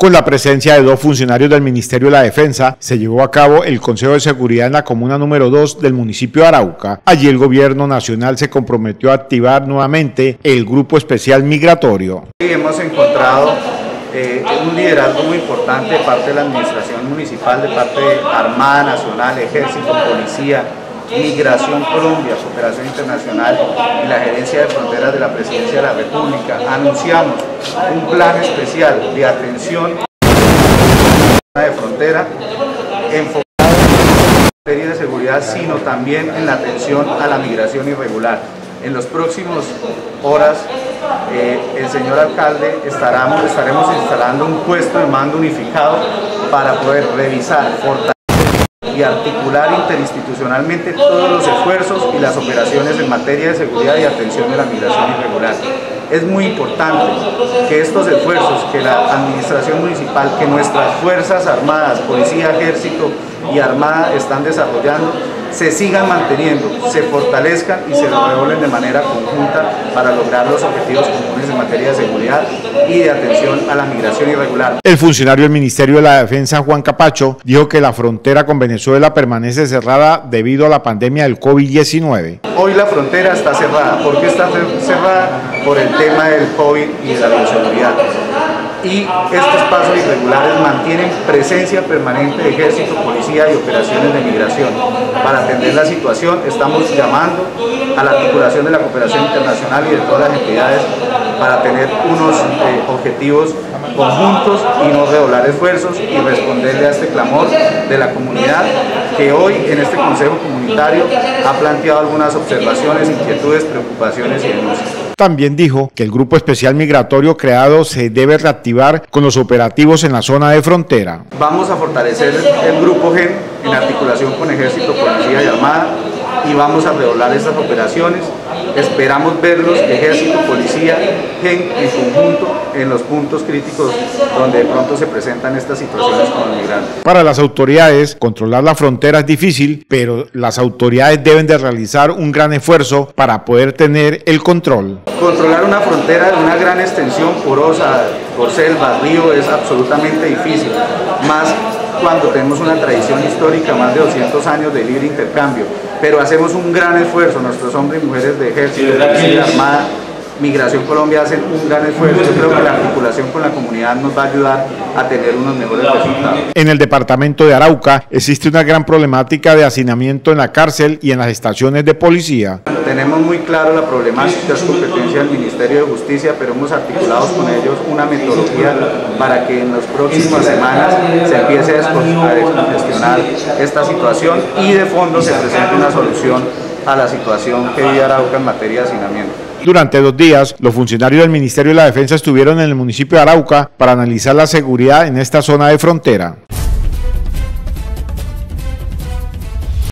Con la presencia de 2 funcionarios del Ministerio de la Defensa, se llevó a cabo el Consejo de Seguridad en la comuna número 2 del municipio de Arauca. Allí el gobierno nacional se comprometió a activar nuevamente el Grupo Especial Migratorio. Hemos encontrado un liderazgo muy importante de parte de la administración municipal, de parte de Armada Nacional, Ejército, Policía, Migración Colombia, Cooperación Internacional y la Gerencia de Fronteras de la Presidencia de la República. Anunciamos un plan especial de atención de frontera enfocado en materia de seguridad, sino también en la atención a la migración irregular. En las próximas horas, el señor alcalde estaremos instalando un puesto de mando unificado para poder revisar, fortalecer y articular interinstitucionalmente todos los esfuerzos y las operaciones en materia de seguridad y atención de la migración irregular. Es muy importante que estos esfuerzos que la administración municipal, que nuestras fuerzas armadas, policía, ejército y armada están desarrollando, se sigan manteniendo, se fortalezcan y se redoblen de manera conjunta para lograr los objetivos comunes en materia de seguridad y de atención a la migración irregular. El funcionario del Ministerio de la Defensa, Juan Capacho, dijo que la frontera con Venezuela permanece cerrada debido a la pandemia del COVID-19. Hoy la frontera está cerrada. ¿Por qué está cerrada? Por el tema del COVID y de la bioseguridad. Y estos pasos irregulares mantienen presencia permanente de ejército, policía y operaciones de migración. Para atender la situación estamos llamando a la articulación de la cooperación internacional y de todas las entidades para tener unos objetivos conjuntos y no redoblar esfuerzos y responderle a este clamor de la comunidad que hoy en este Consejo Comunitario ha planteado algunas observaciones, inquietudes, preocupaciones y denuncias. También dijo que el Grupo Especial Migratorio creado se debe reactivar con los operativos en la zona de frontera. Vamos a fortalecer el Grupo GEN en articulación con Ejército, Policía y Armada y vamos a redoblar estas operaciones. Esperamos verlos, Ejército, Policía, GEN en conjunto en los puntos críticos donde de pronto se presentan estas situaciones con los migrantes. Para las autoridades, controlar la frontera es difícil, pero las autoridades deben de realizar un gran esfuerzo para poder tener el control. Controlar una frontera de una gran extensión porosa, por selva, río, es absolutamente difícil, más cuando tenemos una tradición histórica, más de 200 años de libre intercambio, pero hacemos un gran esfuerzo, nuestros hombres y mujeres de Ejército, Policía, Armada, Migración Colombia hacen un gran esfuerzo. Yo creo que la articulación con la comunidad nos va a ayudar a tener unos mejores resultados. En el departamento de Arauca existe una gran problemática de hacinamiento en la cárcel y en las estaciones de policía. Tenemos muy claro la problemática, es competencia del Ministerio de Justicia, pero hemos articulado con ellos una metodología para que en las próximas semanas se empiece a descongestionar esta situación y de fondo se presente una solución a la situación que vive Arauca en materia de hacinamiento. Durante 2 días, los funcionarios del Ministerio de la Defensa estuvieron en el municipio de Arauca para analizar la seguridad en esta zona de frontera.